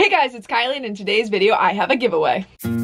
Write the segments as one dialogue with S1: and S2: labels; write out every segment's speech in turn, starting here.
S1: Hey guys, it's Kylie, and in today's video I have a giveaway.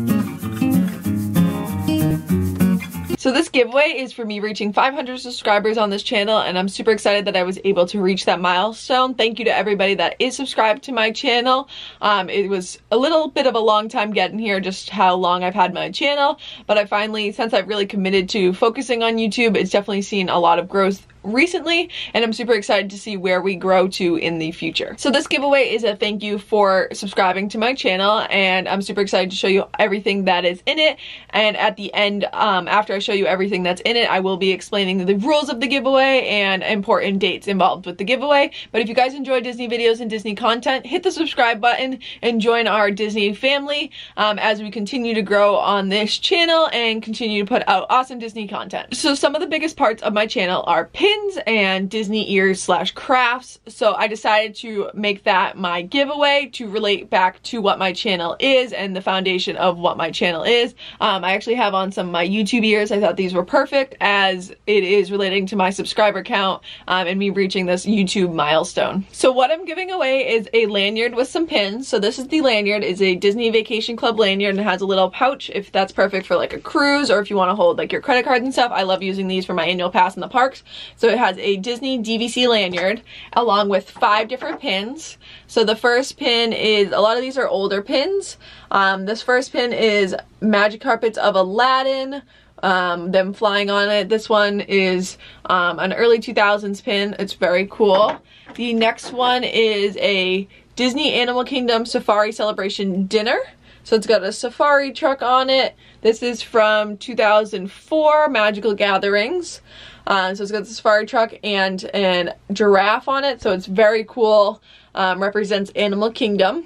S1: So this giveaway is for me reaching 500 subscribers on this channel, and I'm super excited that I was able to reach that milestone. Thank you to everybody that is subscribed to my channel. It was a little bit of a long time getting here, just how long I've had my channel, but I finally, since I've really committed to focusing on YouTube, it's definitely seen a lot of growth recently, and I'm super excited to see where we grow to in the future. So this giveaway is a thank you for subscribing to my channel, and I'm super excited to show you everything that is in it. And at the end, after I show you everything that's in it, I will be explaining the rules of the giveaway and important dates involved with the giveaway. But if you guys enjoy Disney videos and Disney content, hit the subscribe button and join our Disney family as we continue to grow on this channel and continue to put out awesome Disney content. So some of the biggest parts of my channel are pins and Disney ears / crafts. So I decided to make that my giveaway to relate back to what my channel is and the foundation of what my channel is. I actually have on some of my YouTube ears. I thought these were perfect as it is relating to my subscriber count and me reaching this YouTube milestone. So what I'm giving away is a lanyard with some pins. So this is the lanyard. It's a Disney Vacation Club lanyard, and it has a little pouch if that's perfect for like a cruise or if you want to hold like your credit cards and stuff. I love using these for my annual pass in the parks. So it has a Disney DVC lanyard along with 5 different pins. So the first pin is, a lot of these are older pins. This first pin is Magic Carpets of Aladdin, them flying on it. This one is an early 2000s pin. It's very cool. The next one is a Disney Animal Kingdom Safari Celebration dinner. So it's got a safari truck on it. This is from 2004 Magical Gatherings. So it's got the safari truck and a giraffe on it. So it's very cool. Represents Animal Kingdom.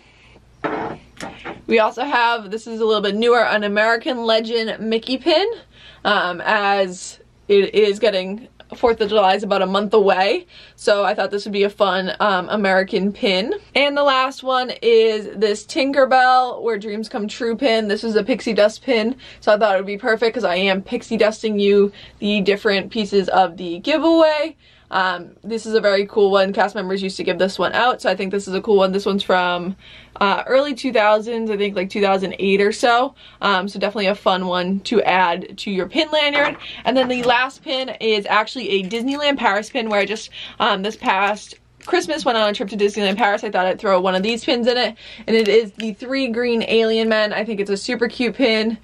S1: We also have, this is a little bit newer, an American Legend Mickey pin. As it is getting 4th of July is about a month away, so I thought this would be a fun American pin. And the last one is this Tinkerbell Where Dreams Come True pin. This is a pixie dust pin, so I thought it would be perfect because I am pixie dusting you the different pieces of the giveaway. This is a very cool one. Cast members used to give this one out, so I think this is a cool one. This one's from early 2000s, I think like 2008 or so. So definitely a fun one to add to your pin lanyard. And then the last pin is actually a Disneyland Paris pin, where I just this past Christmas went on a trip to Disneyland Paris. I thought I'd throw one of these pins in it, and it is the 3 green alien men. I think it's a super cute pin,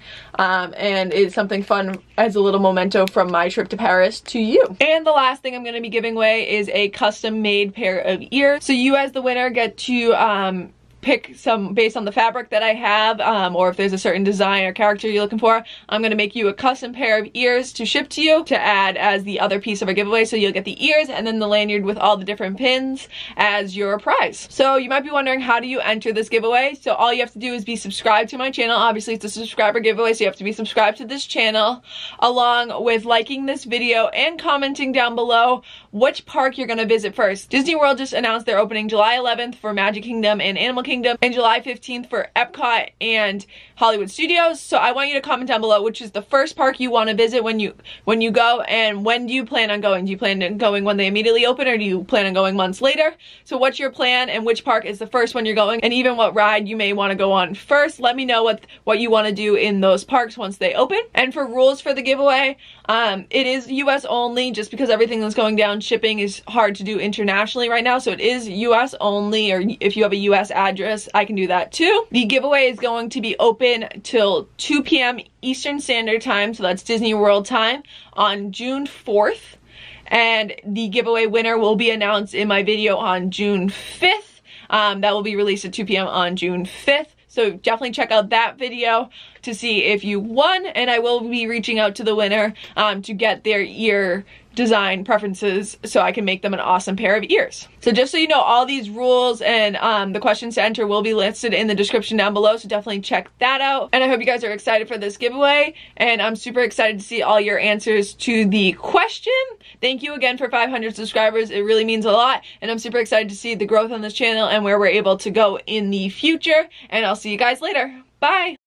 S1: and it's something fun as a little memento from my trip to Paris to you. And the last thing I'm going to be giving away is a custom made pair of ears. So you as the winner get to pick some based on the fabric that I have, or if there's a certain design or character you're looking for. I'm going to make you a custom pair of ears to ship to you to add as the other piece of our giveaway. So you'll get the ears and then the lanyard with all the different pins as your prize. So you might be wondering, how do you enter this giveaway? So all you have to do is be subscribed to my channel. Obviously it's a subscriber giveaway, so you have to be subscribed to this channel, along with liking this video and commenting down below which park you're going to visit first. Disney World just announced they're opening July 11th for Magic Kingdom and Animal Kingdom, and July 15th for Epcot and Hollywood Studios. So I want you to comment down below which is the first park you want to visit when you go, and when do you plan on going? Do you plan on going when they immediately open, or do you plan on going months later? So what's your plan, and which park is the first one you're going, and even what ride you may want to go on first. Let me know what you want to do in those parks once they open. And for rules for the giveaway, it is US only, just because everything that's going down, shipping is hard to do internationally right now. So it is US only, or if you have a US address, I can do that too. The giveaway is going to be open till 2 p.m. Eastern Standard Time, so that's Disney World time, on June 4th. And the giveaway winner will be announced in my video on June 5th. That will be released at 2 p.m. on June 5th. So definitely check out that video to see if you won, and I will be reaching out to the winner to get their ear design preferences so I can make them an awesome pair of ears. So just so you know, all these rules and the questions to enter will be listed in the description down below, so definitely check that out. And I hope you guys are excited for this giveaway, and I'm super excited to see all your answers to the question. Thank you again for 500 subscribers. It really means a lot, and I'm super excited to see the growth on this channel and where we're able to go in the future. And I'll see you guys later. Bye!